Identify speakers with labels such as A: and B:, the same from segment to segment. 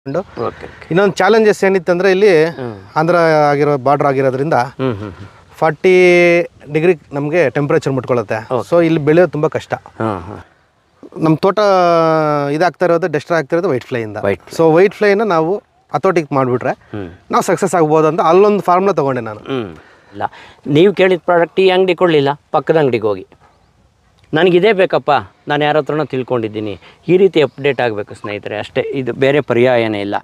A: Okay
B: ಇನ್ನೊಂದು challenges ಏನಿತ್ತಂದರೆ ಇಲ್ಲಿ ಆಂಧ್ರ ಆಗಿರೋ ಬಾರ್ಡ್ರ್ ಆಗಿರೋದ್ರಿಂದ 40 ಡಿಗ್ರಿ ನಮಗೆ ಟೆಂಪ್ರೇಚರ್ ಮುಟ್ಕೊಳ್ಳುತ್ತೆ. ಸೊ ಇಲ್ಲಿ ಬೆಳೆಯೋದು ತುಂಬ ಕಷ್ಟ. ನಮ್ಮ ತೋಟ ಇದಾಗ್ತಾ ಇರೋದು ಡೆಸ್ಟ್ರಾಯ್ ಆಗ್ತಾ ಇರೋದು ವೈಟ್ ಫ್ಲೈಯಿಂದ. ಸೊ ವೈಟ್ ಫ್ಲೈನ ನಾವು ಅಥೋಟಿಕ್ ಮಾಡಿಬಿಟ್ರೆ ನಾವು ಸಕ್ಸಸ್ ಆಗ್ಬೋದು ಅಂತ ಅಲ್ಲೊಂದು ಫಾರ್ಮುಲಾ ತೊಗೊಂಡೆ ನಾನು.
A: ಇಲ್ಲ, ನೀವು ಕೇಳಿದ ಪ್ರಾಡಕ್ಟ್ ಈ ಅಂಗಡಿ ಕೊಡಲಿಲ್ಲ, ಪಕ್ಕದ ಅಂಗಡಿಗೆ ಹೋಗಿ ನನಗಿದೇ ಬೇಕಪ್ಪ, ನಾನು ಯಾರ ಹತ್ರನೂ ತಿಳ್ಕೊಂಡಿದ್ದೀನಿ, ಈ ರೀತಿ ಅಪ್ಡೇಟ್ ಆಗಬೇಕು ಸ್ನೇಹಿತರೆ, ಅಷ್ಟೇ. ಇದು ಬೇರೆ ಪರ್ಯಾಯನೇ ಇಲ್ಲ.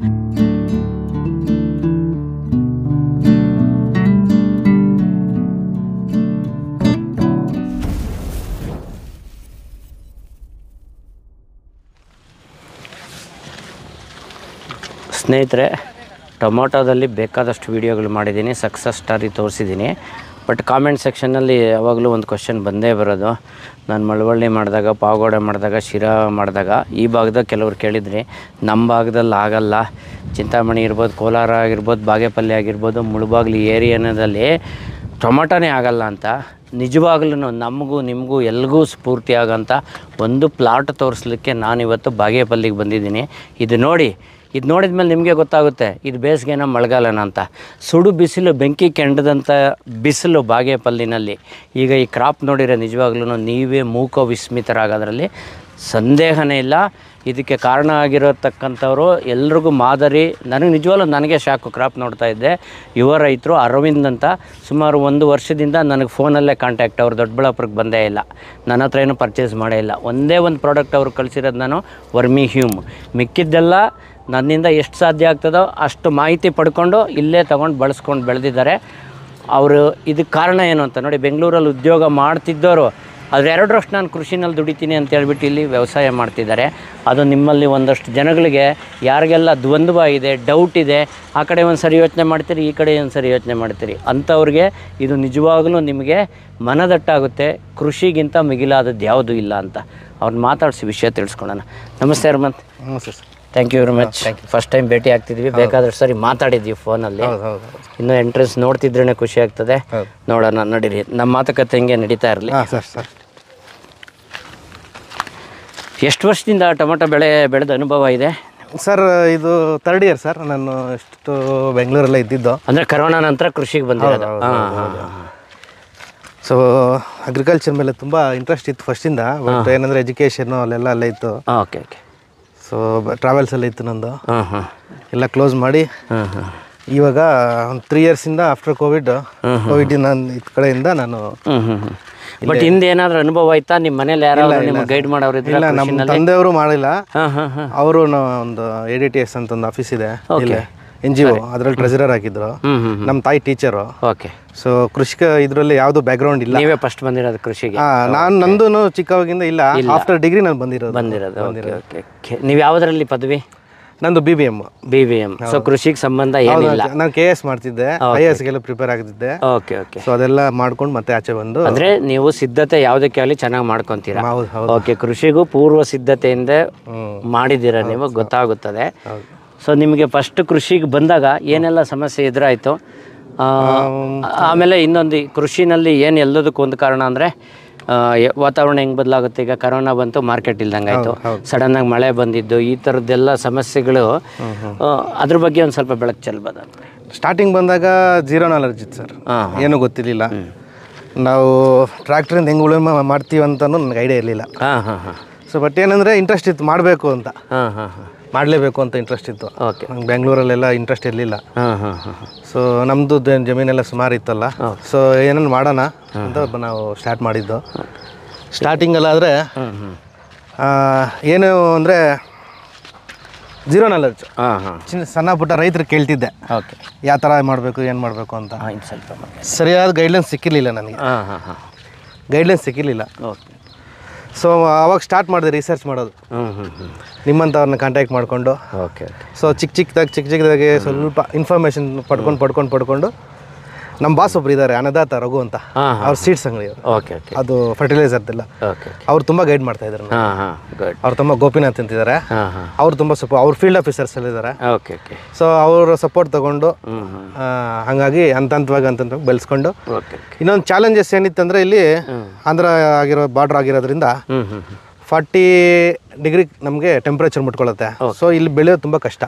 A: ಸ್ನೇಹಿತರೆ, ಟೊಮೊಟೊದಲ್ಲಿ ಬೇಕಾದಷ್ಟು ವೀಡಿಯೋಗಳು ಮಾಡಿದ್ದೀನಿ, ಸಕ್ಸಸ್ ಸ್ಟೋರಿ ತೋರಿಸಿದ್ದೀನಿ. ಬಟ್ ಕಾಮೆಂಟ್ ಸೆಕ್ಷನ್ನಲ್ಲಿ ಯಾವಾಗಲೂ ಒಂದು ಕ್ವಶನ್ ಬಂದೇ ಬರೋದು. ನಾನು ಮಳವಳ್ಳಿ ಮಾಡಿದಾಗ, ಪಾವಗಡ ಮಾಡಿದಾಗ, ಶಿರಾ ಮಾಡಿದಾಗ ಈ ಭಾಗದಾಗ ಕೆಲವ್ರು ಕೇಳಿದ್ರಿ, ನಮ್ಮ ಭಾಗದಲ್ಲಿ ಆಗಲ್ಲ, ಚಿಂತಾಮಣಿ ಇರ್ಬೋದು, ಕೋಲಾರ ಆಗಿರ್ಬೋದು, ಬಾಗೇಪಲ್ಲಿ ಆಗಿರ್ಬೋದು, ಮುಳಬಾಗಿಲು ಏರಿಯಾದಲ್ಲಿ ಟೊಮೊಟೊನೇ ಆಗಲ್ಲ ಅಂತ. ನಿಜವಾಗ್ಲೂ ನಮಗೂ ನಿಮಗೂ ಎಲ್ರಿಗೂ ಸ್ಫೂರ್ತಿ ಆಗೋಂಥ ಒಂದು ಪ್ಲಾಟ್ ತೋರಿಸ್ಲಿಕ್ಕೆ ನಾನಿವತ್ತು ಬಾಗೇಪಲ್ಲಿಗೆ ಬಂದಿದ್ದೀನಿ. ಇದು ನೋಡಿದ ಮೇಲೆ ನಿಮಗೆ ಗೊತ್ತಾಗುತ್ತೆ ಇದು ಬೇಸಿಗೆನ ಮಳೆಗಾಲನ ಅಂತ. ಸುಡು ಬಿಸಿಲು, ಬೆಂಕಿ ಕೆಂಡದಂಥ ಬಿಸಿಲು ಬಾಗೇಪಲ್ಲಿನಲ್ಲಿ. ಈಗ ಈ ಕ್ರಾಪ್ ನೋಡಿದರೆ ನಿಜವಾಗ್ಲೂ ನೀವೇ ಮೂಕ ವಿಸ್ಮಿತರಾಗೋದ್ರಲ್ಲಿ ಸಂದೇಹನೇ ಇಲ್ಲ. ಇದಕ್ಕೆ ಕಾರಣ ಆಗಿರತಕ್ಕಂಥವ್ರು ಎಲ್ರಿಗೂ ಮಾದರಿ. ನನಗೆ ಶಾಕು. ಕ್ರಾಪ್ ನೋಡ್ತಾ ಇದ್ದೆ, ಯುವ ರೈತರು ಅರವಿಂದ್ ಅಂತ, ಸುಮಾರು 1 ವರ್ಷದಿಂದ ನನಗೆ ಫೋನಲ್ಲೇ ಕಾಂಟ್ಯಾಕ್ಟ್. ಅವ್ರು ದೊಡ್ಡಬಳ್ಳಾಪುರಕ್ಕೆ ಬಂದೇ ಇಲ್ಲ, ನನ್ನ ಹತ್ರ ಏನೂ ಪರ್ಚೇಸ್ ಮಾಡೇ ಇಲ್ಲ. ಒಂದೇ ಒಂದು ಪ್ರಾಡಕ್ಟ್ ಅವ್ರು ಕಳಿಸಿರೋದು ನಾನು ವರ್ಮಿ ಹ್ಯೂಮ್. ಮಿಕ್ಕಿದ್ದೆಲ್ಲ ನನ್ನಿಂದ ಎಷ್ಟು ಸಾಧ್ಯ ಆಗ್ತದೋ ಅಷ್ಟು ಮಾಹಿತಿ ಪಡ್ಕೊಂಡು ಇಲ್ಲೇ ತೊಗೊಂಡು ಬಳಸ್ಕೊಂಡು ಬೆಳೆದಿದ್ದಾರೆ ಅವರು. ಇದಕ್ಕೆ ಕಾರಣ ಏನು ಅಂತ ನೋಡಿ, ಬೆಂಗಳೂರಲ್ಲಿ ಉದ್ಯೋಗ ಮಾಡ್ತಿದ್ದವರು ಆದರೆ 2 ವರ್ಷ ನಾನು ಕೃಷಿನಲ್ಲಿ ದುಡಿತೀನಿ ಅಂತ ಹೇಳ್ಬಿಟ್ಟು ಇಲ್ಲಿ ವ್ಯವಸಾಯ ಮಾಡ್ತಿದ್ದಾರೆ. ಅದು ನಿಮ್ಮಲ್ಲಿ ಒಂದಷ್ಟು ಜನಗಳಿಗೆ ಯಾರಿಗೆಲ್ಲ ದ್ವಂದ್ವ ಇದೆ, ಡೌಟ್ ಇದೆ, ಆ ಕಡೆ ಒಂದು ಸರಿ ಯೋಚನೆ ಮಾಡ್ತೀರಿ, ಈ ಕಡೆ ಒಂದು ಸರಿ ಯೋಚನೆ ಮಾಡ್ತೀರಿ, ಅಂಥವ್ರಿಗೆ ಇದು ನಿಜವಾಗಲೂ ನಿಮಗೆ ಮನದಟ್ಟಾಗುತ್ತೆ. ಕೃಷಿಗಿಂತ ಮಿಗಿಲಾದದ್ದು ಯಾವುದೂ ಇಲ್ಲ ಅಂತ ಅವ್ರನ್ನ ಮಾತಾಡಿಸಿ ವಿಷಯ ತಿಳಿಸ್ಕೊಳ್ಳೋಣ. ನಮಸ್ತೆ ಹನುಮಂತ್.
B: ನಮಸ್ತೆ sir.
A: Thank you very much. First time ಭೇಟಿ ಆಗ್ತಿದ್ವಿ, ಬೇಕಾದಷ್ಟು ಸರಿ ಮಾತಾಡಿದ್ವಿ ಫೋನಲ್ಲಿ. ಇನ್ನೂ ಎಂಟ್ರೆನ್ಸ್ ನೋಡ್ತಿದ್ರೇ ಖುಷಿ ಆಗ್ತದೆ. ನೋಡೋಣ, ನಡೀರಿ, ನಮ್ಮ ಮಾತುಕತೆ ಹಿಂಗೆ ನಡೀತಾ ಇರಲಿ. ಎಷ್ಟು ವರ್ಷದಿಂದ ಟೊಮೊಟೊ ಬೆಳೆದ ಅನುಭವ ಇದೆ
B: ಸರ್? ಇದು 3rd ಇಯರ್ ಸರ್. ನಾನು ಎಷ್ಟು ಬೆಂಗಳೂರಲ್ಲೇ ಇದ್ದಿದ್ದು.
A: ಅಂದರೆ ಕರೋನಾ ನಂತರ ಕೃಷಿಗೆ ಬಂದಿರೋದು.
B: ಸೊ ಅಗ್ರಿಕಲ್ಚರ್ ಮೇಲೆ ತುಂಬ ಇಂಟ್ರೆಸ್ಟ್ ಇತ್ತು ಫಸ್ಟಿಂದ. ಬಟ್ ಏನಂದರೆ ಎಜುಕೇಷನ್ನು ಅಲ್ಲೆಲ್ಲ ಅಲ್ಲೇ ಇತ್ತು.
A: Okay okay.
B: ಸೊ ಟ್ರಾವೆಲ್ಸ್ ಎಲ್ಲ ಇತ್ತು ನಂದು, ಎಲ್ಲ ಕ್ಲೋಸ್ ಮಾಡಿ ಇವಾಗ ಒಂದು 3 ಇಯರ್ಸಿಂದ ಆಫ್ಟರ್ ಕೋವಿಡ್ ನಾನು ಇದ್ ಕಡೆಯಿಂದ ನಾನು.
A: ಬಟ್ ಹಿಂದೆ ಏನಾದರೂ ಅನುಭವ ಆಯ್ತಾ? ನಿಮ್ಮ ಮನೇಲಿ ಯಾರಾದ್ರೂ ನಿಮ್ಗೆ ಗೈಡ್ ಮಾಡೋರು ಇದ್ದಿಲ್ಲ?
B: ಇಲ್ಲ, ನಮ್ಮ ತಂದೆಯವರು ಮಾಡಿಲ್ಲ. ಅವರು ಒಂದು ADTS ಅಂತ ಒಂದು ಆಫೀಸ್ ಇದೆ, NGO, ಅದ್ರಲ್ಲಿ ಟ್ರೆಜರರ್ ಆಗಿದ್ರು. ನಮ್ಮ ತಾಯಿ ಟೀಚರು. ಓಕೆ. ಸೊ ಕೃಷಿಕ ಇದರಲ್ಲಿ ಯಾವುದು ಬ್ಯಾಕ್ಗ್ರೌಂಡ್ ಇಲ್ಲ.
A: ನೀವೇ ಫಸ್ಟ್ ಬಂದಿರೋದು ಕೃಷಿಗೆ?
B: ನಂದು ಚಿಕ್ಕವಾಗಿಂದ ಇಲ್ಲ, ಆಫ್ಟರ್ ಡಿಗ್ರಿ ನಾನು ಬಂದಿರೋದು.
A: ನೀವು ಯಾವುದರಲ್ಲಿ ಪದವಿ?
B: ನಂದು BBM.
A: ಸೊ ಕೃಷಿಗೆ ಸಂಬಂಧ ಏನಿಲ್ಲ.
B: ನಾನು KS ಮಾಡ್ತಿದ್ದೆ, IAS ಗೆಲ್ಲ ಪ್ರಿಪೇರ್ ಆಗ್ತಿದ್ದೆ.
A: Okay okay.
B: ಸೊ ಅದೆಲ್ಲ ಮಾಡ್ಕೊಂಡು ಮತ್ತೆ ಆಚೆ ಬಂದು.
A: ಅಂದ್ರೆ ನೀವು ಸಿದ್ಧತೆ ಯಾವುದಕ್ಕೆ ಆಗಲಿ ಚೆನ್ನಾಗಿ ಮಾಡ್ಕೊಂತೀರಾ? ಓಕೆ. ಕೃಷಿಗೂ ಪೂರ್ವ ಸಿದ್ಧತೆಯಿಂದ ಮಾಡಿದ್ದೀರಾ ನೀವು, ಗೊತ್ತಾಗುತ್ತದೆ. ಸೊ ನಿಮಗೆ ಫಸ್ಟ್ ಕೃಷಿಗೆ ಬಂದಾಗ ಏನೆಲ್ಲ ಸಮಸ್ಯೆ ಎದುರಾಯಿತು? ಆಮೇಲೆ ಇನ್ನೊಂದು, ಕೃಷಿನಲ್ಲಿ ಏನು ಎಲ್ಲದಕ್ಕೂ ಒಂದು ಕಾರಣ ಅಂದರೆ ವಾತಾವರಣ ಹೆಂಗೆ ಬದಲಾಗುತ್ತೆ. ಈಗ ಕರೋನಾ ಬಂತು, ಮಾರ್ಕೆಟ್ ಇಲ್ದಂಗೆ ಆಯಿತು, ಸಡನ್ನಾಗಿ ಮಳೆ ಬಂದಿದ್ದು, ಈ ಥರದ್ದೆಲ್ಲ ಸಮಸ್ಯೆಗಳು. ಅದ್ರ ಬಗ್ಗೆ ಒಂದು ಸ್ವಲ್ಪ ಬೆಳಕು ಚೆಲ್ಬೋದು?
B: ಸ್ಟಾರ್ಟಿಂಗ್ ಬಂದಾಗ 0 ನಾಲೆಡ್ಜ್ ಇತ್ತು ಸರ್, ಏನೂ ಗೊತ್ತಿರಲಿಲ್ಲ. ನಾವು ಟ್ರ್ಯಾಕ್ಟ್ರಿಂದ ಹೆಂಗೆ ಉಳುಮೆ ಮಾಡ್ತೀವಿ ಅಂತಲೂ ನನಗೆ ಐಡಿಯಾ ಇರಲಿಲ್ಲ. ಸೊ ಬಟ್ ಏನಂದರೆ ಇಂಟ್ರೆಸ್ಟ್ ಇತ್ತು, ಮಾಡಬೇಕು ಅಂತ, ಮಾಡಲೇಬೇಕು ಅಂತ ಇಂಟ್ರೆಸ್ಟ್ ಇತ್ತು.
A: ಓಕೆ.
B: ನಂಗೆ ಬೆಂಗಳೂರಲ್ಲೆಲ್ಲ ಇಂಟ್ರೆಸ್ಟ್ ಇರಲಿಲ್ಲ. ಸೊ ನಮ್ಮದು ಜಮೀನೆಲ್ಲ ಸುಮಾರು ಇತ್ತಲ್ಲ, ಸೊ ಏನೇನು ಮಾಡೋಣ ಅಂತ ನಾವು ಸ್ಟಾರ್ಟ್ ಮಾಡಿದ್ದು. ಸ್ಟಾರ್ಟಿಂಗಲ್ಲಾದರೆ ಏನು ಅಂದರೆ 0 ನಾಲೆಡ್ಜ್. ಸಣ್ಣ ಪುಟ್ಟ ರೈತರು ಕೇಳ್ತಿದ್ದೆ, ಓಕೆ, ಯಾವ ಥರ ಮಾಡಬೇಕು, ಏನು ಮಾಡಬೇಕು ಅಂತ. ಸರಿಯಾದ ಗೈಡ್ಲೈನ್ಸ್ ಸಿಕ್ಕಿರಲಿಲ್ಲ ನನಗೆ. ಗೈಡ್ಲೈನ್ಸ್ ಸಿಕ್ಕಿರಲಿಲ್ಲ. ಓಕೆ. ಸೊ ಅವಾಗ ಸ್ಟಾರ್ಟ್ ಮಾಡಿದೆ ರಿಸರ್ಚ್ ಮಾಡೋದು, ನಿಮ್ಮಂಥವ್ರನ್ನ ಕಾಂಟ್ಯಾಕ್ಟ್ ಮಾಡಿಕೊಂಡು.
A: ಓಕೆ.
B: ಸೊ ಚಿಕ್ಕದಾಗಿ ಸ್ವಲ್ಪ ಇನ್ಫಾರ್ಮೇಷನ್ ಪಡ್ಕೊಂಡು ನಮ್ಮ ಬಾಸ್ ಒಬ್ರು ಇದ್ದಾರೆ, ಅನ್ನದಾತ ರಘು ಅಂತ, ಅವ್ರ ಸೀಡ್ಸ್ ಅಂಗಡಿ ಅವರು.
A: Okay okay.
B: ಅದು ಫರ್ಟಿಲೈಸರ್ದೆಲ್ಲ.
A: ಓಕೆ.
B: ಅವ್ರು ತುಂಬ ಗೈಡ್ ಮಾಡ್ತಾ ಇದ್ದಾರೆ. ಅವ್ರು ತುಂಬ ಗೋಪಿನಾಥ್ ಅಂತಿದ್ದಾರೆ, ಅವ್ರು ತುಂಬ ಅವ್ರ ಫೀಲ್ಡ್ ಆಫೀಸರ್ಸ್ ಎಲ್ಲ ಇದ್ದಾರೆ.
A: Okay okay.
B: ಸೊ ಅವರ ಸಪೋರ್ಟ್ ತಗೊಂಡು ಹಾಗಾಗಿ ಹಂತವಾಗಿ ಬೆಳೆಸ್ಕೊಂಡು. ಇನ್ನೊಂದು ಚಾಲೆಂಜಸ್ ಏನಿತ್ತಂದರೆ ಇಲ್ಲಿ ಆಂಧ್ರ ಬಾರ್ಡ್ರ್ ಆಗಿರೋದ್ರಿಂದ 40 ಡಿಗ್ರಿ ನಮಗೆ ಟೆಂಪ್ರೇಚರ್ ಮುಟ್ಕೊಳ್ಳುತ್ತೆ. ಸೊ ಇಲ್ಲಿ ಬೆಳೆಯೋದು ತುಂಬ ಕಷ್ಟ.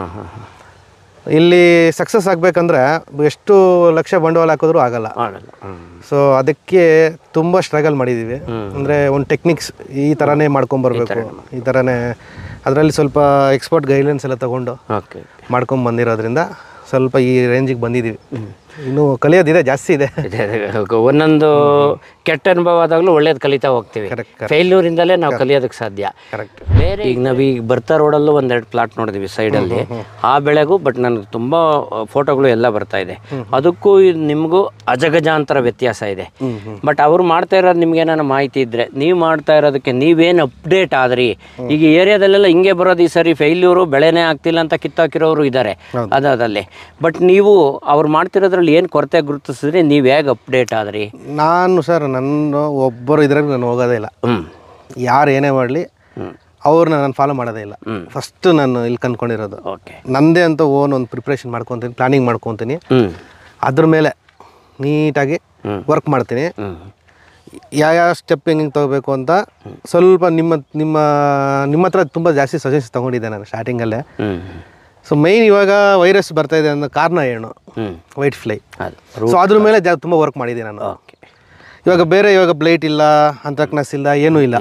B: ಇಲ್ಲಿ ಸಕ್ಸಸ್ ಆಗಬೇಕಂದ್ರೆ ಎಷ್ಟು ಲಕ್ಷ ಬಂಡವಾಳ ಹಾಕಿದ್ರೂ ಆಗಲ್ಲ. ಸೊ ಅದಕ್ಕೆ ತುಂಬ ಸ್ಟ್ರಗಲ್ ಮಾಡಿದ್ದೀವಿ. ಅಂದರೆ ಒಂದು ಟೆಕ್ನಿಕ್ಸ್ ಈ ಥರನೇ ಮಾಡ್ಕೊಂಬರ್ಬೇಕು, ಈ ಥರನೇ ಅದರಲ್ಲಿ ಸ್ವಲ್ಪ ಎಕ್ಸ್ಪರ್ಟ್ ಗೈಡ್ಲೈನ್ಸ್ ಎಲ್ಲ ತೊಗೊಂಡು ಮಾಡ್ಕೊಂಬಂದಿರೋದ್ರಿಂದ ಸ್ವಲ್ಪ ಈ ರೇಂಜಿಗೆ ಬಂದಿದ್ದೀವಿ. ಇನ್ನು ಕಲಿಯೋದಿದೆ, ಜಾಸ್ತಿ ಇದೆ.
A: ಒಂದೊಂದು ಕೆಟ್ಟ ಅನುಭವ ಆದಾಗಲೂ ಒಳ್ಳೇದು ಕಲಿತಾ ಹೋಗ್ತೀವಿ. ಫೇಲ್ಯೂರಿಂದಲೇ ನಾವು ಕಲಿಯೋದಕ್ಕೆ ಸಾಧ್ಯ. ಬೇರೆ ಈಗ ನಾವೀಗ ಬರ್ತಾ ರೋಡಲ್ಲೂ ಒಂದೆರಡು ಪ್ಲಾಟ್ ನೋಡಿದ್ವಿ ಸೈಡಲ್ಲಿ, ಆ ಬೆಳೆಗೂ ಬಟ್ ನನಗೆ ತುಂಬ ಫೋಟೋಗಳು ಎಲ್ಲ ಬರ್ತಾ ಇದೆ. ಅದಕ್ಕೂ ನಿಮಗೂ ಅಜಗಜಾಂತರ ವ್ಯತ್ಯಾಸ ಇದೆ. ಬಟ್ ಅವ್ರು ಮಾಡ್ತಾ ಇರೋದು ನಿಮ್ಗೆ ಏನಾರ ಮಾಹಿತಿ ಇದ್ದರೆ, ನೀವು ಮಾಡ್ತಾ ಇರೋದಕ್ಕೆ ನೀವೇನು ಅಪ್ಡೇಟ್ ಆದ್ರಿ. ಈಗ ಏರಿಯಾದಲ್ಲೆಲ್ಲ ಹಿಂಗೆ ಬರೋದು, ಈ ಸರಿ ಫೇಲ್ಯೂರು ಬೆಳೆನೇ ಆಗ್ತಿಲ್ಲ ಅಂತ ಕಿತ್ತಾಕಿರೋರು ಇದ್ದಾರೆ ಅದಾದಲ್ಲಿ. ಬಟ್ ನೀವು ಅವ್ರು ಮಾಡ್ತಿರೋದ್ರಲ್ಲಿ ಏನು ಕೊರತೆ ಗುರುತಿಸಿದ್ರಿ, ನೀವು ಹೇಗೆ ಅಪ್ಡೇಟ್ ಆದ್ರಿ?
B: ನಾನು ಸರ್, ನನ್ನ ಒಬ್ಬರು ಇದ್ರಾಗ ನಾನು ಹೋಗೋದೇ ಇಲ್ಲ. ಯಾರು ಏನೇ ಮಾಡಲಿ ಅವ್ರನ್ನ ನಾನು ಫಾಲೋ ಮಾಡೋದೇ ಇಲ್ಲ. ಫಸ್ಟ್ ನಾನು ಇಲ್ಲಿ ಕಂಡ್ಕೊಂಡಿರೋದು ನಂದೇ ಅಂತ ಒಂದು ಪ್ರಿಪ್ರೇಷನ್ ಮಾಡ್ಕೊತೀನಿ, ಪ್ಲಾನಿಂಗ್ ಮಾಡ್ಕೊತೀನಿ. ಅದ್ರ ಮೇಲೆ ನೀಟಾಗಿ ವರ್ಕ್ ಮಾಡ್ತೀನಿ. ಯಾವ ಸ್ಟೆಪ್ ಹೆಂಗೆ ತೊಗೋಬೇಕು ಅಂತ ಸ್ವಲ್ಪ ನಿಮ್ಮ ಹತ್ರ ತುಂಬ ಜಾಸ್ತಿ ಸಜೆಷನ್ ತೊಗೊಂಡಿದ್ದೆ ನಾನು ಸ್ಟಾರ್ಟಿಂಗಲ್ಲೇ. ಸೊ ಮೈನ್ ಇವಾಗ ವೈರಸ್ ಬರ್ತಾ ಇದೆ ಅನ್ನೋ ಕಾರಣ ಏನು, ವೈಟ್ ಫ್ಲೈ. ಸೊ ಅದ್ರ ಮೇಲೆ ತುಂಬ ವರ್ಕ್ ಮಾಡಿದ್ದೀನಿ ನಾನು. ಇವಾಗ ಬ್ಲೈಟ್ ಇಲ್ಲ, ಅಂತ್ರಾಕ್ನಸ್ ಇಲ್ಲ, ಏನೂ ಇಲ್ಲ.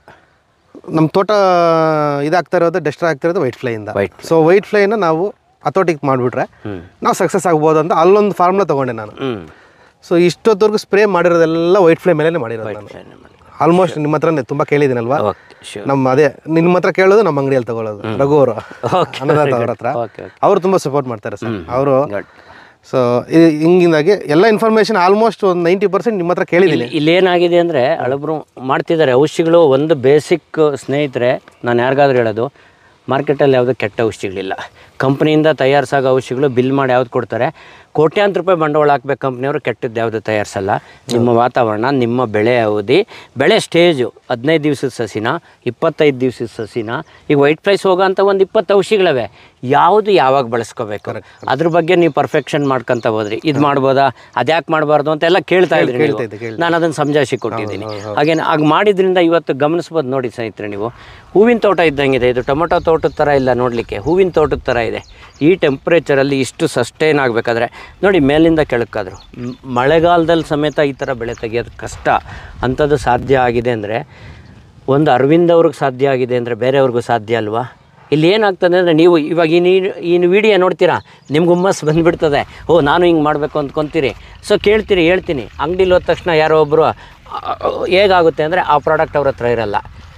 B: ನಮ್ಮ ತೋಟ ಇದಾಗ್ತಾ ಇರೋದು, ಡೆಸ್ಟ್ರಾಯ್ ಆಗ್ತಾ ಇರೋದು ವೈಟ್ ಫ್ಲೈಯಿಂದ. ಸೊ ವೈಟ್ ಫ್ಲೈನ ನಾವು ಹತೋಟಿಗೆ ಮಾಡಿಬಿಟ್ರೆ ನಾವು ಸಕ್ಸಸ್ ಆಗ್ಬೋದು ಅಂತ ಅಲ್ಲೊಂದು ಫಾರ್ಮುಲಾ ತೊಗೊಂಡೆ ನಾನು. ಸೊ ಇಷ್ಟೊತ್ತವರೆಗೂ ಸ್ಪ್ರೇ ಮಾಡಿರೋದೆಲ್ಲ ವೈಟ್ ಫ್ಲೈ ಮೇಲೆ ಮಾಡಿರೋದು ನಾನು. ಆಲ್ಮೋಸ್ಟ್ ನಿಮ್ಮ ಹತ್ರನೇ ತುಂಬ ಕೇಳಿದ್ದೀನಲ್ವಾ, ಅದೇ ನಿಮ್ಮ ಹತ್ರ ಕೇಳೋದು, ನಮ್ಮ ಅಂಗಡಿಯಲ್ಲಿ ತಗೊಳ್ಳೋದು. ರಘು ಅವರು ಅನ್ನದಾತ ಅವ್ರ ಹತ್ರ, ಅವರು ತುಂಬ ಸಪೋರ್ಟ್ ಮಾಡ್ತಾರೆ ಸರ್ ಅವರು. ಸೊ ಹಿಂಗಿಂದಾಗಿ ಎಲ್ಲ ಇನ್ಫಾರ್ಮೇಷನ್ ಆಲ್ಮೋಸ್ಟ್ ಒಂದು 90% ನಿಮ್ಮ ಹತ್ರ ಕೇಳಿದ್ದೀನಿ.
A: ಇಲ್ಲೇನಾಗಿದೆ ಅಂದರೆ ಹಳಬ್ರು ಮಾಡ್ತಿದ್ದಾರೆ ಔಷಧಿಗಳು. ಒಂದು ಬೇಸಿಕ್ ಸ್ನೇಹಿತರೆ, ನಾನು ಯಾರಿಗಾದ್ರೂ ಹೇಳೋದು, ಮಾರ್ಕೆಟಲ್ಲಿ ಯಾವುದೂ ಕೆಟ್ಟ ಔಷಧಿಗಳಿಲ್ಲ. ಕಂಪ್ನಿಯಿಂದ ತಯಾರಿಸಾಗೋ ಔಷಧಿಗಳು ಬಿಲ್ ಮಾಡಿ ಯಾವ್ದು ಕೊಡ್ತಾರೆ, ಕೋಟ್ಯಾಂತರ ರೂಪಾಯಿ ಬಂಡವಾಳ ಹಾಕ್ಬೇಕು ಕಂಪ್ನಿಯವರು, ಕೆಟ್ಟದ್ದು ಯಾವುದು ತಯಾರಿಸಲ್ಲ. ನಿಮ್ಮ ವಾತಾವರಣ, ನಿಮ್ಮ ಬೆಳೆ ಅವಧಿ, ಬೆಳೆ ಸ್ಟೇಜು 15 ದಿವಸದ ಸಸಿನ, 25 ದಿವಸದ ಸಸಿನ, ಈಗ ವೈಟ್ ಫ್ಲೈಸ್ ಹೋಗೋಂಥ ಒಂದು 20 ಔಷಧಿಗಳವೆ, ಯಾವುದು ಯಾವಾಗ ಬಳಸ್ಕೋಬೇಕು ಅದ್ರ ಬಗ್ಗೆ ನೀವು ಪರ್ಫೆಕ್ಷನ್ ಮಾಡ್ಕೊತ ಹೋದ್ರಿ. ಇದು ಮಾಡ್ಬೋದಾ, ಅದ್ಯಾಕೆ ಮಾಡಬಾರ್ದು ಅಂತೆಲ್ಲ ಕೇಳ್ತಾ ಇದ್ರಿ. ನಾನು ಅದನ್ನು ಸಮಜಾಯಿಸಿ ಕೊಟ್ಟಿದ್ದೀನಿ. ಹಾಗೇನೆ ಆಗ ಮಾಡಿದ್ರಿಂದ ಇವತ್ತು ಗಮನಿಸ್ಬೋದು. ನೋಡಿ ಸ್ನೇಹಿತರೆ, ನೀವು ಹೂವಿನ ತೋಟ ಇದ್ದಂಗಿದೆ. ಇದು ಟೊಮೊಟೊ ತೋಟದ ಥರ ಇಲ್ಲ ನೋಡಲಿಕ್ಕೆ, ಹೂವಿನ ತೋಟದ ಥರ ಇದೆ. ಈ ಟೆಂಪ್ರೇಚರಲ್ಲಿ ಇಷ್ಟು ಸಸ್ಟೈನ್ ಆಗಬೇಕಾದ್ರೆ ನೋಡಿ, ಮೇಲಿಂದ ಕೆಳಕ್ಕಾದ್ರು ಮಳೆಗಾಲದಲ್ಲಿ ಸಮೇತ ಈ ಥರ ಬೆಳೆ ತೆಗೆಯೋದು ಕಷ್ಟ. ಅಂಥದ್ದು ಸಾಧ್ಯ ಆಗಿದೆ ಅಂದರೆ, ಒಂದು ಅರವಿಂದ್ ಅವ್ರಿಗೆ ಸಾಧ್ಯ ಆಗಿದೆ ಅಂದರೆ ಬೇರೆಯವ್ರಿಗೂ ಸಾಧ್ಯ ಅಲ್ವಾ? ಇಲ್ಲಿ ಏನಾಗ್ತದೆ ಅಂದರೆ, ನೀವು ಇವಾಗ ಈ ವಿಡಿಯೋ ನೋಡ್ತೀರಾ, ನಿಮ್ಗೆ ಹುಮ್ಮಸ್ಸು ಬಂದುಬಿಡ್ತದೆ. ನಾನು ಹಿಂಗೆ ಮಾಡಬೇಕು ಅಂದ್ಕೊತೀರಿ. ಸೊ ಕೇಳ್ತೀರಿ, ಹೇಳ್ತೀನಿ. ಅಂಗಡಿಲಿ ಹೋದ ತಕ್ಷಣ ಯಾರೋ ಒಬ್ಬರು ಹೇಗಾಗುತ್ತೆ ಅಂದರೆ, ಆ ಪ್ರಾಡಕ್ಟ್ ಅವ್ರ ಹತ್ರ ಇರಲ್ಲ.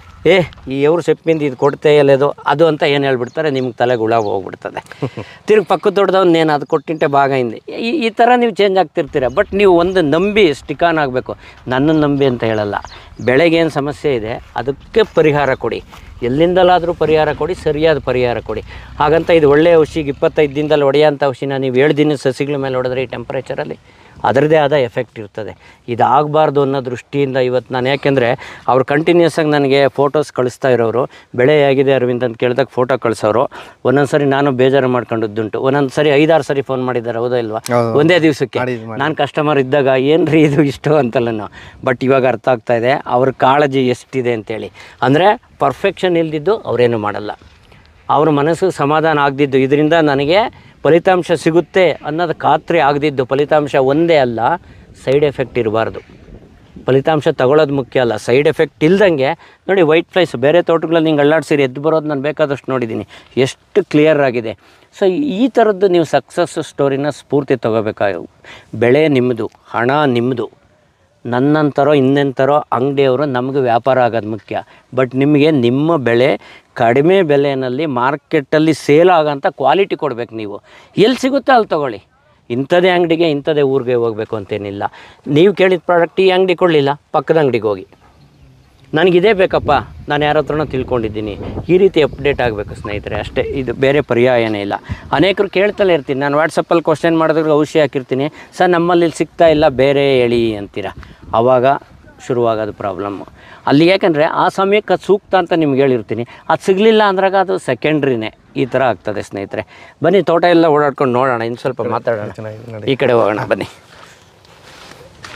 A: ಈ ಅವ್ರು ಸೆಪ್ಪಿಂದ ಇದು ಕೊಡ್ತೇ ಇಲ್ಲದು ಅದು ಅಂತ ಏನು ಹೇಳ್ಬಿಡ್ತಾರೆ, ನಿಮ್ಗೆ ತಲೆಗೆ ಹುಳ ಹೋಗ್ಬಿಡ್ತದೆ. ತಿರುಗಿ ಪಕ್ಕದ ದೊಡ್ಡದವ್ನು ಏನು ಅದು ಕೊಟ್ಟಿಂಟೆ ಭಾಗ ಹಿಂದೆ ಈ ಥರ ನೀವು ಚೇಂಜ್ ಆಗ್ತಿರ್ತೀರ. ಬಟ್ ನೀವು ಒಂದು ನಂಬಿ ಸ್ಟಿಕಾನ್ ಆಗಬೇಕು. ನನ್ನನ್ನು ನಂಬಿ ಅಂತ ಹೇಳಲ್ಲ. ಬೆಳೆಗೇನು ಸಮಸ್ಯೆ ಇದೆ ಅದಕ್ಕೆ ಪರಿಹಾರ ಕೊಡಿ, ಎಲ್ಲಿಂದಲಾದರೂ ಪರಿಹಾರ ಕೊಡಿ, ಸರಿಯಾದ ಪರಿಹಾರ ಕೊಡಿ. ಹಾಗಂತ ಇದು ಒಳ್ಳೆಯ ಔಷಧಿಗೆ 25 ದಿನದಲ್ಲಿ ಹೊಡೆಯೋಂಥ ಔಷಧಿನ ನೀವು 7 ದಿನ ಸಸಿಗಳ ಮೇಲೆ ಹೊಡೆದ್ರೆ ಈ ಟೆಂಪ್ರೇಚರಲ್ಲಿ ಅದರದ್ದೇ ಆದ ಎಫೆಕ್ಟ್ ಇರ್ತದೆ. ಇದಾಗಬಾರ್ದು ಅನ್ನೋ ದೃಷ್ಟಿಯಿಂದ ಇವತ್ತು ನಾನು, ಯಾಕೆಂದರೆ ಅವ್ರು ಕಂಟಿನ್ಯೂಸ್ ಆಗಿ ನನಗೆ ಫೋಟೋಸ್ ಕಳಿಸ್ತಾ ಇರೋರು, ಬೆಳೆ ಹೇಗಿದೆ ಅರವಿಂದ್ ಅಂತ ಕೇಳಿದಾಗ ಫೋಟೋ ಕಳಿಸೋರು. ಒಂದೊಂದು ಸರಿ ನಾನು ಬೇಜಾರು ಮಾಡ್ಕೊಂಡದ್ದುಂಟು. ಒಂದೊಂದು ಸರಿ 5-6 ಸರಿ ಫೋನ್ ಮಾಡಿದ್ದಾರೆ, ಹೌದಾ ಇಲ್ವಾ, ಒಂದೇ ದಿವಸಕ್ಕೆ. ನಾನು ಕಸ್ಟಮರ್ ಇದ್ದಾಗ ಏನು ರೀ ಇದು ಇಷ್ಟು ಅಂತಲ್ಲ. ಬಟ್ ಇವಾಗ ಅರ್ಥ ಆಗ್ತಾ ಇದೆ ಅವ್ರ ಕಾಳಜಿ ಎಷ್ಟಿದೆ ಅಂತೇಳಿ. ಅಂದರೆ ಪರ್ಫೆಕ್ಷನ್ ಇಲ್ದಿದ್ದು ಅವರೇನು ಮಾಡಲ್ಲ. ಅವ್ರ ಮನಸ್ಸಿಗೆ ಸಮಾಧಾನ ಆಗದಿದ್ದು, ಇದರಿಂದ ನನಗೆ ಫಲಿತಾಂಶ ಸಿಗುತ್ತೆ ಅನ್ನೋದು ಖಾತ್ರಿ ಆಗದಿದ್ದು, ಫಲಿತಾಂಶ ಒಂದೇ ಅಲ್ಲ, ಸೈಡ್ ಎಫೆಕ್ಟ್ ಇರಬಾರ್ದು. ಫಲಿತಾಂಶ ತಗೊಳ್ಳೋದು ಮುಖ್ಯ ಅಲ್ಲ, ಸೈಡ್ ಎಫೆಕ್ಟ್ ಇಲ್ದಂಗೆ. ನೋಡಿ ವೈಟ್ ಫ್ಲೈಸ್ ಬೇರೆ ತೋಟಗಳಲ್ಲಿ ಹಿಂಗೆ ಅಲ್ಲಾಡ್ಸಿರಿ ಎದ್ದು ಬರೋದು ನಾನು ಬೇಕಾದಷ್ಟು ನೋಡಿದ್ದೀನಿ, ಎಷ್ಟು ಕ್ಲಿಯರ್ ಆಗಿದೆ. ಸೊ ಈ ಥರದ್ದು ನೀವು ಸಕ್ಸಸ್ ಸ್ಟೋರಿನ ಸ್ಫೂರ್ತಿ ತೊಗೋಬೇಕಾಗ. ಬೆಳೆ ನಿಮ್ಮದು, ಹಣ ನಿಮ್ಮದು. ನನ್ನಂಥರೋ ಇನ್ನೆಂಥರೋ ಅಂಗಡಿಯವರು ನಮಗೆ ವ್ಯಾಪಾರ ಆಗೋದು ಮುಖ್ಯ. ಬಟ್ ನಿಮಗೆ ನಿಮ್ಮ ಬೆಳೆ ಕಡಿಮೆ ಬೆಲೆಯಲ್ಲಿ ಮಾರ್ಕೆಟಲ್ಲಿ ಸೇಲ್ ಆಗೋಂಥ ಕ್ವಾಲಿಟಿ ಕೊಡಬೇಕು. ನೀವು ಎಲ್ಲಿ ಸಿಗುತ್ತೋ ಅಲ್ಲಿ ತೊಗೊಳ್ಳಿ. ಇಂಥದೇ ಅಂಗಡಿಗೆ ಇಂಥದೇ ಊರಿಗೆ ಹೋಗಬೇಕು ಅಂತೇನಿಲ್ಲ. ನೀವು ಕೇಳಿದ ಪ್ರಾಡಕ್ಟ್ ಈ ಅಂಗಡಿ ಕೊಡಲಿಲ್ಲ, ಪಕ್ಕದ ಅಂಗಡಿಗೆ ಹೋಗಿ, ನನಗಿದೇ ಬೇಕಪ್ಪ, ನಾನು ಯಾರ ಹತ್ರನೋ ತಿಳ್ಕೊಂಡಿದ್ದೀನಿ. ಈ ರೀತಿ ಅಪ್ಡೇಟ್ ಆಗಬೇಕು ಸ್ನೇಹಿತರೆ, ಅಷ್ಟೇ. ಇದು ಬೇರೆ ಪರ್ಯಾಯನೇ ಇಲ್ಲ. ಅನೇಕರು ಕೇಳ್ತಲೇ ಇರ್ತೀನಿ, ನಾನು ವಾಟ್ಸಪ್ಪಲ್ಲಿ ಕ್ವಶನ್ ಮಾಡಿದ್ರೆ ಔಷಧಿ ಹಾಕಿರ್ತೀನಿ, ಸರ್ ನಮ್ಮಲ್ಲಿ ಸಿಗ್ತಾ ಇಲ್ಲ, ಬೇರೆ ಹೇಳಿ ಅಂತೀರ. ಆವಾಗ ಶುರುವಾಗೋದು ಪ್ರಾಬ್ಲಮ್ಮು ಅಲ್ಲಿ. ಯಾಕಂದರೆ ಆ ಸಮಯಕ್ಕೆ ಅದು ಸೂಕ್ತ ಅಂತ ನಿಮ್ಗೆ ಹೇಳಿರ್ತೀನಿ, ಅದು ಸಿಗಲಿಲ್ಲ ಅಂದ್ರಾಗ ಅದು ಸೆಕೆಂಡ್ರಿನೇ. ಈ ಥರ ಆಗ್ತದೆ ಸ್ನೇಹಿತರೆ. ಬನ್ನಿ ತೋಟ ಎಲ್ಲ ಓಡಾಡ್ಕೊಂಡು ನೋಡೋಣ, ಇನ್ನು ಸ್ವಲ್ಪ ಮಾತಾಡೋಣ. ಈ ಕಡೆ ಹೋಗೋಣ ಬನ್ನಿ.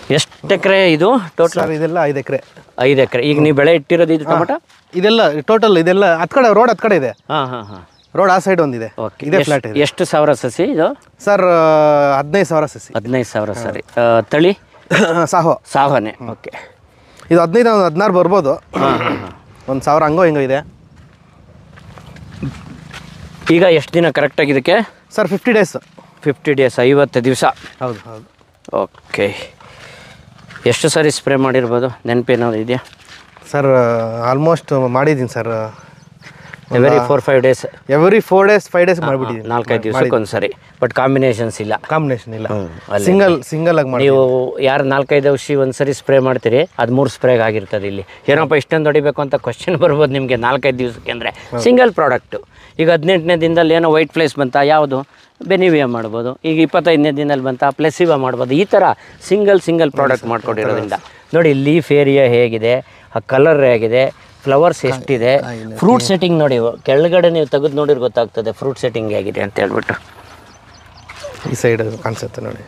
A: ಎಷ್ಟು ಎಕರೆ ಇದು ಟೋಟಲ್?
B: ಸರ್ ಇದೆಲ್ಲ 5 ಎಕರೆ.
A: 5 ಎಕರೆ. ಈಗ ನೀವು ಬೆಳೆ ಇಟ್ಟಿರೋದು ಇದು ಟೊಮೊಟೊ?
B: ಇದೆಲ್ಲ ಟೋಟಲ್ ಇದೆಲ್ಲ ಹತ್ತು ಕಡೆ ರೋಡ್ ಹತ್ತು ಕಡೆ ಇದೆ.
A: ಹಾಂ ಹಾಂ ಹಾಂ.
B: ರೋಡ್ ಆ ಸೈಡ್ ಒಂದಿದೆ.
A: ಓಕೆ.
B: ಇದೇ ಫ್ಲಾಟ್ ಇದೆ.
A: ಎಷ್ಟು ಸಾವಿರ ಸಸಿ ಇದು?
B: ಸರ್ 15,000 ಸಸಿ.
A: 15,000 ಸರಿ. ತಳಿ
B: ಸಾಹೋ.
A: ಸಾಹೋನೆ. ಓಕೆ.
B: ಇದು 15 16 ಬರ್ಬೋದು. 1,000 ಹಂಗೋ ಹಿಂಗೋ ಇದೆ.
A: ಈಗ ಎಷ್ಟು ದಿನ ಕರೆಕ್ಟಾಗಿ ಇದಕ್ಕೆ?
B: Sir 50 days.
A: 50 ಡೇಸ್, 50 ದಿವಸ.
B: ಹೌದು ಹೌದು.
A: ಓಕೆ. ಎಷ್ಟು ಸಾರಿ ಸ್ಪ್ರೇ ಮಾಡಿರ್ಬೋದು, ನೆನಪೇನಾದ್ರು ಇದೆಯಾ?
B: ಸರ್ ಆಲ್ಮೋಸ್ಟ್ ಮಾಡಿದ್ದೀನಿ sir.
A: Every 4-5 days.
B: Every 4 days 5 days ಮಾಡಿಬಿಟ್ಟಿದ್ದೀನಿ.
A: 4-5 ದಿವಸಕ್ಕೆ ಒಂದು ಸರಿ. ಬಟ್ ಕಾಂಬಿನೇಷನ್ಸ್ ಇಲ್ಲ.
B: ಕಾಂಬಿನೇಷನ್ ಇಲ್ಲ. ಸಿಂಗಲ್ ಆಗಿ ಮಾಡಿ.
A: ನೀವು ಯಾರು 4-5 ಔಷಧಿ ಒಂದು ಸರಿ ಸ್ಪ್ರೇ ಮಾಡ್ತೀರಿ, ಅದು 3 ಸ್ಪ್ರೇಗೆ ಆಗಿರ್ತದೆ. ಇಲ್ಲಿ ಏನಪ್ಪ ಇಷ್ಟೊಂದು ಹೊಡಿಬೇಕು ಅಂತ ಕ್ವಶನ್ ಬರ್ಬೋದು ನಿಮಗೆ 4-5 ದಿವಸಕ್ಕೆ. ಅಂದರೆ ಸಿಂಗಲ್ ಪ್ರಾಡಕ್ಟು. ಈಗ 18ನೇ ದಿನದಲ್ಲಿ ಏನೋ ವೈಟ್ ಫ್ಲೇಸ್ ಬಂತ, ಯಾವುದು ಬೆನಿವಿಯಾ ಮಾಡ್ಬೋದು. ಈಗ 25ನೇ ದಿನದಲ್ಲಿ ಬಂತ ಪ್ಲೆಸಿವಾ ಮಾಡ್ಬೋದು. ಈ ಥರ ಸಿಂಗಲ್ ಪ್ರಾಡಕ್ಟ್ ಮಾಡ್ಕೊಂಡಿರೋದ್ರಿಂದ ನೋಡಿ ಲೀಫ್ ಏರಿಯಾ ಹೇಗಿದೆ, ಆ ಕಲರ್ ಹೇಗಿದೆ, ಫ್ಲವರ್ಸ್ ಎಷ್ಟಿದೆ, ಫ್ರೂಟ್ ಸೆಟ್ಟಿಂಗ್ ನೋಡಿ. ಕೆಳಗಡೆ ನೀವು ತೆಗೆದು ನೋಡಿದ್ರೆ ಗೊತ್ತಾಗ್ತದೆ ಫ್ರೂಟ್ ಸೆಟ್ಟಿಂಗ್ ಹೇಗಿದೆ ಅಂತ ಹೇಳ್ಬಿಟ್ಟು.
B: ಈ ಸೈಡ್ ಕಾಣಿಸುತ್ತೆ ನೋಡಿ.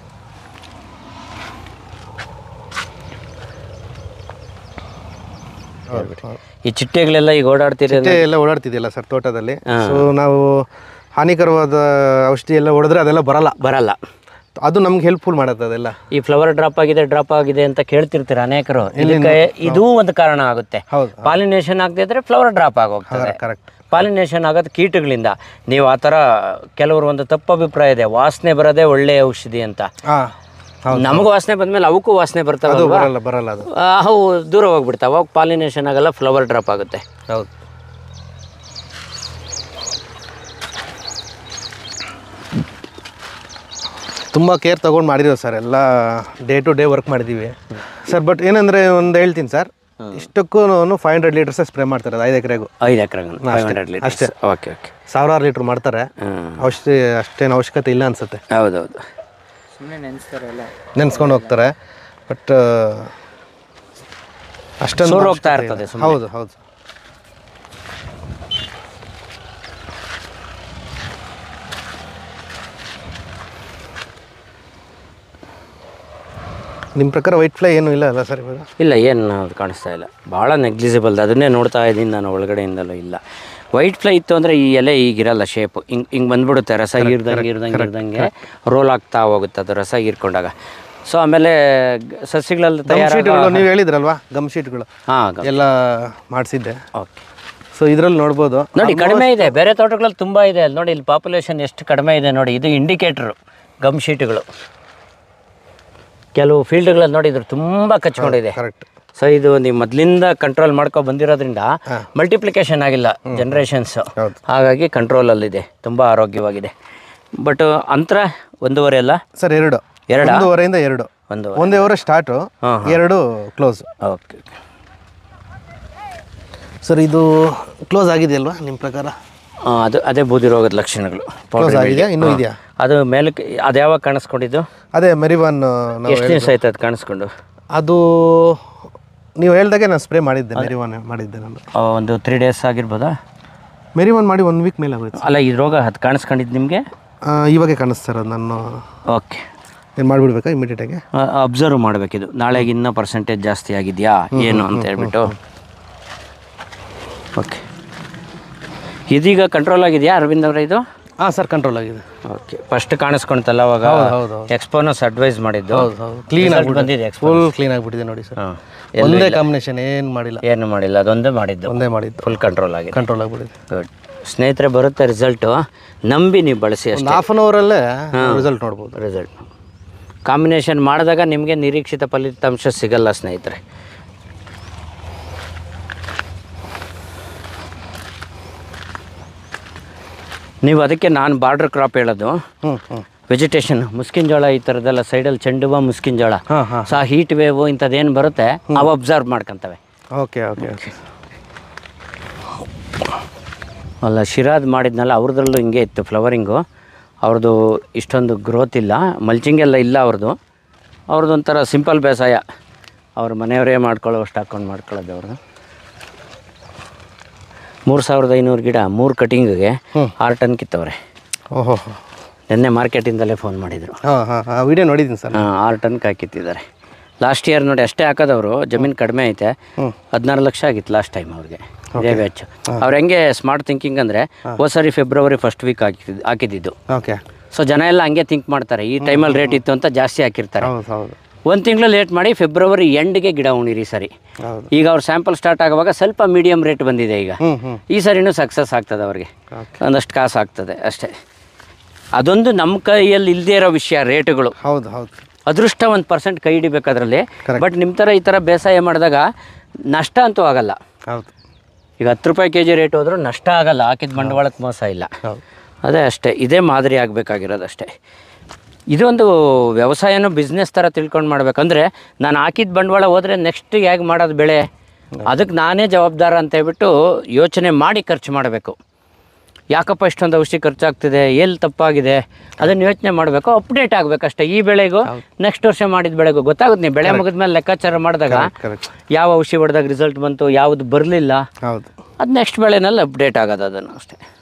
A: ಈ ಚಿಟ್ಟೆಗಳೆಲ್ಲ ಈಗ ಓಡಾಡ್ತೀರಿ
B: ಎಲ್ಲ ಓಡಾಡ್ತಿದೆಯಲ್ಲ ಸರ್ ತೋಟದಲ್ಲಿ. ಸೊ ನಾವು ಹಾನಿಕರವಾದ ಔಷಧಿ ಎಲ್ಲ ಹೊಡೆದ್ರೆ ಅದೆಲ್ಲ ಬರಲ್ಲ. ಅದು ನಮ್ಗೆ ಹೆಲ್ಪ್ಫುಲ್ ಮಾಡುತ್ತೆ ಅದೆಲ್ಲ. ಈ
A: ಫ್ಲವರ್ ಡ್ರಾಪ್ ಆಗಿದೆ ಅಂತ ಕೇಳ್ತಿರ್ತೀರ ಅನೇಕರು. ಇದೂ ಒಂದು ಕಾರಣ ಆಗುತ್ತೆ. ಪಾಲಿನೇಷನ್ ಆಗದೆ ಇದ್ರೆ ಫ್ಲವರ್ ಡ್ರಾಪ್ ಆಗೋಗ್ತದೆ.
B: ಕರೆಕ್ಟ್.
A: ಪಾಲಿನೇಷನ್ ಆಗೋದು ಕೀಟಗಳಿಂದ. ನೀವು ಆ ಥರ ಕೆಲವರು ಒಂದು ತಪ್ಪು ಅಭಿಪ್ರಾಯ ಇದೆ, ವಾಸನೆ ಬರೋದೇ ಒಳ್ಳೆಯ ಔಷಧಿ ಅಂತ. ನಮಗೂ ವಾಸನೆ ಬಂದಮೇಲೆ ಅವಕ್ಕೂ ವಾಸನೆ ಬರ್ತಾವೆ,
B: ಬರಲ್ಲ ಅದು.
A: ಅವು ದೂರ ಹೋಗ್ಬಿಡ್ತಾವೆ. ಅವಾಗ ಪಾಲಿನೇಷನ್ ಆಗಲ್ಲ, ಫ್ಲವರ್ ಡ್ರಾಪ್ ಆಗುತ್ತೆ.
B: ಹೌದು. ತುಂಬ ಕೇರ್ ತೊಗೊಂಡು ಮಾಡಿದ್ದೀವಿ ಸರ್. ಎಲ್ಲ ಡೇ ಟು ಡೇ ವರ್ಕ್ ಮಾಡಿದ್ದೀವಿ ಸರ್. ಬಟ್ ಏನಂದರೆ ಒಂದು ಹೇಳ್ತೀನಿ ಸರ್, ಇಷ್ಟಕ್ಕೂ 500 ಲೀಟರ್ಸೇ ಸ್ಪ್ರೇ ಮಾಡ್ತಾರೆ 5 ಎಕರೆಗೂ.
A: 5 ಎಕರೆಗೂ 500 ಲೀಟರ್
B: ಅಷ್ಟೇ.
A: Okay okay.
B: 1000 ಲೀಟ್ರ್ ಮಾಡ್ತಾರೆ. ಔಷಧಿ ಅಷ್ಟೇನು ಅವಶ್ಯಕತೆ ಇಲ್ಲ ಅನಿಸುತ್ತೆ.
A: ಹೌದೌದು.
B: ನೆನೆಸ್ಕೊಂಡು ಹೋಗ್ತಾರೆ. ಬಟ್ ಅಷ್ಟೊಂದು
A: ಹೋಗ್ತಾ ಇರ್ತದೆ.
B: ಹೌದು ಹೌದು. ನಿಮ್ಮ ಪ್ರಕಾರ ವೈಟ್ ಫ್ಲೈ ಏನೂ ಇಲ್ಲ ಅಲ್ಲ ಸರ್ ಇವಾಗ?
A: ಇಲ್ಲ, ಏನು ಅದು ಕಾಣಿಸ್ತಾ ಇಲ್ಲ. ಭಾಳ ನೆಗ್ಲಿಜಿಬಲ್. ಅದನ್ನೇ ನೋಡ್ತಾ ಇದ್ದೀನಿ ನಾನು ಒಳಗಡೆಯಿಂದಲೂ. ಇಲ್ಲ, ವೈಟ್ ಫ್ಲೈ ಇತ್ತು ಅಂದರೆ ಈ ಎಲೆ ಈಗಿರಲ್ಲ ಶೇಪು. ಹಿಂಗೆ ಬಂದ್ಬಿಡುತ್ತೆ. ರಸ ಇರ್ದಂಗೆ ರೋಲ್ ಆಗ್ತಾ ಹೋಗುತ್ತೆ ಅದು ರಸ ಹೀರ್ಕೊಂಡಾಗ. ಸೊ ಆಮೇಲೆ ಸಸಿಗಳಲ್ಲಿ
B: ಶೀಟ್ಗಳು ನೀವು ಹೇಳಿದ್ರಲ್ವಾ, ಗಮ್ ಶೀಟ್ಗಳು ಎಲ್ಲ ಮಾಡಿಸಿದ್ದೆ.
A: ಓಕೆ.
B: ಸೊ ಇದರಲ್ಲಿ ನೋಡ್ಬೋದು
A: ನೋಡಿ, ಕಡಿಮೆ ಇದೆ. ಬೇರೆ ತೋಟಗಳಲ್ಲಿ ತುಂಬ ಇದೆ. ಅಲ್ಲಿ ನೋಡಿ, ಇಲ್ಲಿ ಪಾಪ್ಯುಲೇಷನ್ ಎಷ್ಟು ಕಡಿಮೆ ಇದೆ ನೋಡಿ. ಇದು ಇಂಡಿಕೇಟ್ರು ಗಮ್ ಶೀಟ್ಗಳು. ಕೆಲವು ಫೀಲ್ಡ್ಗಳಲ್ಲಿ ನೋಡಿದ್ರು ತುಂಬ ಕಚ್ಕೊಂಡಿದೆ.
B: ಕರೆಕ್ಟ್.
A: ಸೊ ಇದು ನೀವು ಮೊದಲಿಂದ ಕಂಟ್ರೋಲ್ ಮಾಡ್ಕೊ ಬಂದಿರೋದ್ರಿಂದ ಮಲ್ಟಿಪ್ಲಿಕೇಶನ್ ಆಗಿಲ್ಲ ಜನ್ರೇಷನ್ಸು. ಹಾಗಾಗಿ ಕಂಟ್ರೋಲಲ್ಲಿದೆ, ತುಂಬ ಆರೋಗ್ಯವಾಗಿದೆ. ಬಟ್ ಅಂತರ 1.5 ಅಲ್ಲ
B: sir? 2. 1.5 2. 1.5 start, 2 close.
A: Okay
B: sir. ಇದು ಕ್ಲೋಸ್ ಆಗಿದೆಯಲ್ವಾ ನಿಮ್ಮ ಪ್ರಕಾರ?
A: ಅದೇ ಬೂದಿ ರೋಗದ ಲಕ್ಷಣಗಳು.
B: ಕ್ಲೋಸ್ ಆಗಿದೆಯಾ? ಇನ್ನೂ ಇದೆಯಾ?
A: ಅದು ಮೇಲಕ್ಕೆ ಅದು ಯಾವಾಗ ಕಾಣಿಸ್ಕೊಂಡಿದ್ದು?
B: ಅದೇ ಮೆರಿವಾನ್.
A: ಎಷ್ಟು ದಿವಸ ಆಯ್ತು ಅದು ಕಾಣಿಸ್ಕೊಂಡು?
B: ಅದು ನೀವು ಹೇಳ್ದಾಗೆ ನಾನು ಸ್ಪ್ರೇ ಮಾಡಿದ್ದೆ. ಮೆರಿವಾನ್ ಮಾಡಿದ್ದೆ ನಾನು.
A: ಒಂದು 3 ಡೇಸ್ ಆಗಿರ್ಬೋದಾ?
B: ಮೆರಿವಾನ್ ಮಾಡಿ 1 ವೀಕ್ ಮೇಲೆ ಆಗೋಯ್ತು.
A: ಅಲ್ಲ, ಈ ರೋಗ ಅದು ಕಾಣಿಸ್ಕೊಂಡಿದ್ದು ನಿಮಗೆ
B: ಇವಾಗೆ ಕಾಣಿಸ್ತಾರೆ ನಾನು.
A: ಓಕೆ.
B: ಏನು ಮಾಡಿಬಿಡ್ಬೇಕಾ ಇಮಿಡಿಯೇಟಾಗಿ?
A: ಅಬ್ಸರ್ವ್ ಮಾಡಬೇಕಿದು. ನಾಳೆಗೆ ಇನ್ನೂ ಪರ್ಸೆಂಟೇಜ್ ಜಾಸ್ತಿ ಆಗಿದೆಯಾ ಏನು ಅಂತ ಹೇಳ್ಬಿಟ್ಟು. ಓಕೆ. ಇದೀಗ ಕಂಟ್ರೋಲ್ ಆಗಿದೆಯಾ ಅರವಿಂದ್ ಅವರೇ ಇದು?
B: ಹಾಂ ಸರ್, ಕಂಟ್ರೋಲ್ ಆಗಿದೆ.
A: ಓಕೆ. ಫಸ್ಟ್ ಕಾಣಿಸ್ಕೊಂತಲ್ಲ ಅವಾಗ ಎಕ್ಸ್ಪೋನಸ್ ಅಡ್ವೈಸ್ ಮಾಡಿದ್ದು.
B: ಕ್ಲೀನ್ ಆಗಿ
A: ಬಂದಿದೆ.
B: ಫುಲ್ ಕ್ಲೀನ್ ಆಗಿಬಿಟ್ಟಿದೆ ನೋಡಿ ಸರ್. ಒಂದೇ ಕಾಂಬಿನೇಷನ್ ಏನು ಮಾಡಿಲ್ಲ.
A: ಅದೊಂದೇ ಮಾಡಿದ್ದು. ಫುಲ್ ಕಂಟ್ರೋಲ್ ಆಗಿದೆ.
B: ಕಂಟ್ರೋಲ್ ಆಗಿಬಿಟ್ಟಿದೆ.
A: ಗುಡ್. ಸ್ನೇಹಿತರೆ, ಬರುತ್ತೆ ರಿಸಲ್ಟು. ನಂಬಿ ನೀವು ಬಳಸಿ. ಅಷ್ಟೇ,
B: ಹಾಫ್ ಆನ್ ಅವರಲ್ಲೇ ರಿಸಲ್ಟ್ ನೋಡ್ಬೋದು.
A: ರಿಸಲ್ಟ್ ಕಾಂಬಿನೇಷನ್ ಮಾಡಿದಾಗ ನಿಮಗೆ ನಿರೀಕ್ಷಿತ ಫಲಿತಾಂಶ ಸಿಗಲ್ಲ ಸ್ನೇಹಿತರೆ. ನೀವು ಅದಕ್ಕೆ ನಾನು ಬಾರ್ಡರ್ ಕ್ರಾಪ್ ಹೇಳೋದು. ವೆಜಿಟೇಷನ್ ಮುಸ್ಕಿನ ಜೋಳ ಈ ಥರದ್ದೆಲ್ಲ ಸೈಡಲ್ಲಿ ಚೆಂಡು ಹೂವು, ಮುಸ್ಕಿನ ಜೋಳ, ಸೊ ಹೀಟ್ ವೇವು ಇಂಥದ್ದೇನು ಬರುತ್ತೆ ಅವು ಅಬ್ಸರ್ವ್ ಮಾಡ್ಕೊತವೆ.
B: Okay okay okay.
A: ಅಲ್ಲ, ಶಿರಾದ್ ಮಾಡಿದ್ನಲ್ಲ ಅವ್ರದ್ರಲ್ಲೂ ಹಿಂಗೆ ಇತ್ತು ಫ್ಲವರಿಂಗು. ಅವ್ರದ್ದು ಇಷ್ಟೊಂದು ಗ್ರೋತ್ ಇಲ್ಲ, ಮಲ್ಚಿಂಗ್ ಎಲ್ಲ ಇಲ್ಲ ಅವ್ರದ್ದು. ಒಂಥರ ಸಿಂಪಲ್ ಬೇಸಾಯ. ಅವ್ರ ಮನೆಯವರೇ ಮಾಡ್ಕೊಳ್ಳೋಷ್ಟು ಹಾಕ್ಕೊಂಡು ಮಾಡ್ಕೊಳ್ಳೋದು ಅವ್ರದ್ದು. 3500 ಗಿಡ 3 ಕಟಿಂಗಿಗೆ 6 ಟನ್ ಕಿತ್ತವ್ರೆ.
B: ಓಹೋ.
A: ನಿನ್ನೆ ಮಾರ್ಕೆಟಿಂದಲೇ ಫೋನ್ ಮಾಡಿದರು.
B: ವಿಡಿಯೋ ನೋಡಿದ್ದೀನಿ ಸರ್.
A: 6 ಟನ್ ಕಿತ್ತಿದ್ದಾರೆ. ಲಾಸ್ಟ್ ಇಯರ್ ನೋಡಿ ಅಷ್ಟೇ ಹಾಕೋದವರು, ಜಮೀನು ಕಡಿಮೆ ಐತೆ, 16 ಲಕ್ಷ ಆಗಿತ್ತು ಲಾಸ್ಟ್ ಟೈಮ್ ಅವ್ರಿಗೆ ಇದೇ ವೆಚ್ಚ. ಅವ್ರು ಹೆಂಗೆ ಸ್ಮಾರ್ಟ್ ಥಿಂಕಿಂಗ್ ಅಂದರೆ ಹೋದ ಸರಿ ಫೆಬ್ರವರಿ ಫಸ್ಟ್ ವೀಕ್ ಹಾಕಿದ್ದು.
B: ಓಕೆ.
A: ಸೊ ಜನ ಎಲ್ಲ ಹಂಗೆ ಥಿಂಕ್ ಮಾಡ್ತಾರೆ, ಈ ಟೈಮಲ್ಲಿ ರೇಟ್ ಇತ್ತು ಅಂತ ಜಾಸ್ತಿ ಹಾಕಿರ್ತಾರೆ.
B: ಹೌದು.
A: ಒಂದು ತಿಂಗಳು ಲೇಟ್ ಮಾಡಿ ಫೆಬ್ರವರಿ ಎಂಡ್ಗೆ ಗಿಡ ಉಣಿರಿ ಸರಿ.
B: ಹೌದು.
A: ಈಗ ಅವ್ರು ಸ್ಯಾಂಪಲ್ ಸ್ಟಾರ್ಟ್ ಆಗುವಾಗ ಸ್ವಲ್ಪ ಮೀಡಿಯಮ್ ರೇಟ್ ಬಂದಿದೆ ಈಗ. ಈ ಸರಿನೂ ಸಕ್ಸಸ್ ಆಗ್ತದೆ ಅವ್ರಿಗೆ, ಒಂದಷ್ಟು ಕಾಸು ಆಗ್ತದೆ ಅಷ್ಟೇ. ಅದೊಂದು ನಮ್ಮ ಕೈಯಲ್ಲಿ ಇಲ್ಲದೇ ಇರೋ ವಿಷಯ ರೇಟುಗಳು.
B: ಹೌದು.
A: ಅದೃಷ್ಟ 1% ಕೈ ಹಿಡಿಬೇಕು ಅದರಲ್ಲಿ. ಬಟ್ ನಿಮ್ಮ ಥರ ಈ ಥರ ಬೇಸಾಯ ಮಾಡಿದಾಗ ನಷ್ಟ ಅಂತೂ ಆಗಲ್ಲ.
B: ಹೌದು.
A: ಈಗ 10 ರೂಪಾಯಿ kg ರೇಟ್ ಹೋದ್ರೂ ನಷ್ಟ ಆಗಲ್ಲ, ಹಾಕಿದ ಬಂಡವಾಳಕ್ಕೆ ಮೋಸ ಇಲ್ಲ. ಅದೇ ಅಷ್ಟೇ, ಇದೇ ಮಾದರಿ ಆಗಬೇಕಾಗಿರೋದು ಅಷ್ಟೇ. ಇದೊಂದು ವ್ಯವಸಾಯನೂ ಬಿಸ್ನೆಸ್ ಥರ ತಿಳ್ಕೊಂಡು ಮಾಡ್ಬೇಕಂದ್ರೆ, ನಾನು ಹಾಕಿದ ಬಂಡವಾಳ ಹೋದರೆ ನೆಕ್ಸ್ಟ್ ಹೇಗೆ ಮಾಡೋದು ಬೆಳೆ, ಅದಕ್ಕೆ ನಾನೇ ಜವಾಬ್ದಾರ ಅಂತ ಹೇಳ್ಬಿಟ್ಟು ಯೋಚನೆ ಮಾಡಿ ಖರ್ಚು ಮಾಡಬೇಕು. ಯಾಕಪ್ಪ ಇಷ್ಟೊಂದು ಔಷಧಿ ಖರ್ಚಾಗ್ತಿದೆ, ಎಲ್ಲಿ ತಪ್ಪಾಗಿದೆ ಅದನ್ನು ಯೋಚನೆ ಮಾಡಬೇಕು, ಅಪ್ಡೇಟ್ ಆಗಬೇಕಷ್ಟೇ. ಈ ಬೆಳೆಗೂ ನೆಕ್ಸ್ಟ್ ವರ್ಷ ಮಾಡಿದ ಬೆಳೆಗೂ ಗೊತ್ತಾಗುತ್ತೆ. ನೀವು ಬೆಳೆ ಮುಗಿದ ಮೇಲೆ ಲೆಕ್ಕಾಚಾರ ಮಾಡಿದಾಗ ಯಾವ ಔಷಧಿ ಹೊಡೆದಾಗ ರಿಸಲ್ಟ್ ಬಂತು, ಯಾವುದು ಬರಲಿಲ್ಲ, ಅದು ನೆಕ್ಸ್ಟ್ ಬೆಳೆನಲ್ಲಿ ಅಪ್ಡೇಟ್ ಆಗೋದು ಅದನ್ನು ಅಷ್ಟೇ.